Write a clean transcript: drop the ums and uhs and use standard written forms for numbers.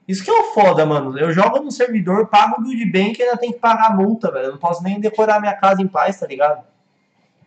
Isso que é o foda, mano. Eu jogo no servidor, pago o build bank e ainda tem que pagar a multa, velho. Eu não posso nem decorar minha casa em paz, tá ligado?